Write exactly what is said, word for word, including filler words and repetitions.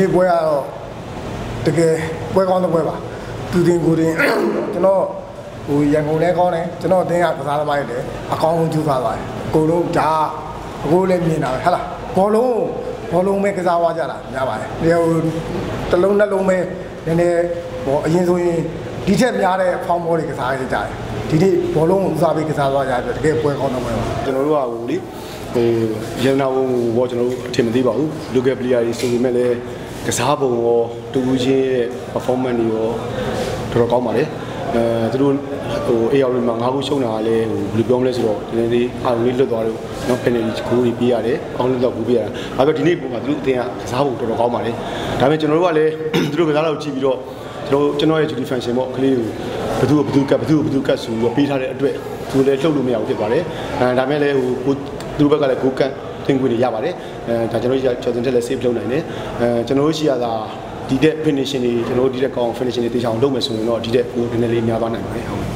နေ့ပွဲကတော့တကယ်ပွဲကောင်းတဲ့ပွဲပါသူတင်ကိုတင်ကျွန်တော်ဟိုရန်ကုန်လည်းကောင်းတယ်ကျွန်တော်အတင်းကကစားသမားတွေလည်းအကောင်းဆုံးကြိုးစားသွားတယ်အကုန်လုံးဒါအကိုလည်းမြင်တာပဲဟုတ်လားဘောလုံးဘောလုံးပဲကစားသွားကြတာများပါတယ်ဒီဟိုတလုံးနှလုံးပဲနည်းနည်းဟိုအရင်ဆိုရင်ဒီထက်များတဲ့ဖောင်းဘောတွေကစားရကြတယ်ဒီနေ့ဘောလုံးကိုစားပြီးကစားသွားကြတယ်တကယ်ပွဲကောင်းတဲ့ပွဲပါကျွန်တော်တို့ကဟိုလေဟိုရန်နာဘုံဘောကျွန်တော်တို့အထင်မသေးပါဘူး local player တွေဆိုပေမဲ့လည်းကစားပုံရောတူချင်းရဲ့ performance တွေရောတော်တော်ကောင်းပါလေအဲသူတို့ဟိုအေးရောက်လို့ငါးခုရှုံးတာကလည်းဟိုဘယ်လိုပြောမလဲဆိုတော့ဒီနေ့လေးအားလုံးလေးလွတ်သွားလို့နော် penalty ကိုတွေပေးရတယ်အောင်းလွတ်တော့ကူပေးရတာဒါပေမဲ့ဒီနေ့ပုံမှာသူတို့အတင်းကကစားပုံတော်တော်ကောင်းပါလေဒါပေမဲ့ကျွန်တော်တို့ကလည်းသူတို့ကစားတော့ကြည့်ပြီးတော့ကျွန်တော်ကျွန်တော်ရဲ့ duty function ပေါ့ကလေးကိုဘယ်သူဘယ်သူကဘယ်သူဘယ်သူကဆိုပြီးပေးထားတဲ့အတွက်သူလည်းလှုပ်လို့မရဘူးဖြစ်သွားတယ်အဲဒါပေမဲ့လည်းဟိုသူတို့ဘက်ကလည်းကိုကန်တင်ခွင့်တွေရပါတယ်အဲဒါကျွန်တော်တို့ကျော်စင်တက်လည်း save လုပ်နိုင်တယ်အဲကျွန်တော်တို့ရှိရတာဒီတဲ့ finishing တွေကျွန်တော်တို့ဒီတဲ့ကောင်း finishing တွေတေချာအောင်လုပ်မယ်ဆိုရင်တော့ဒီတဲ့ကိုနည်းနည်းလေးများသွားနိုင်ပါတယ်ဟုတ်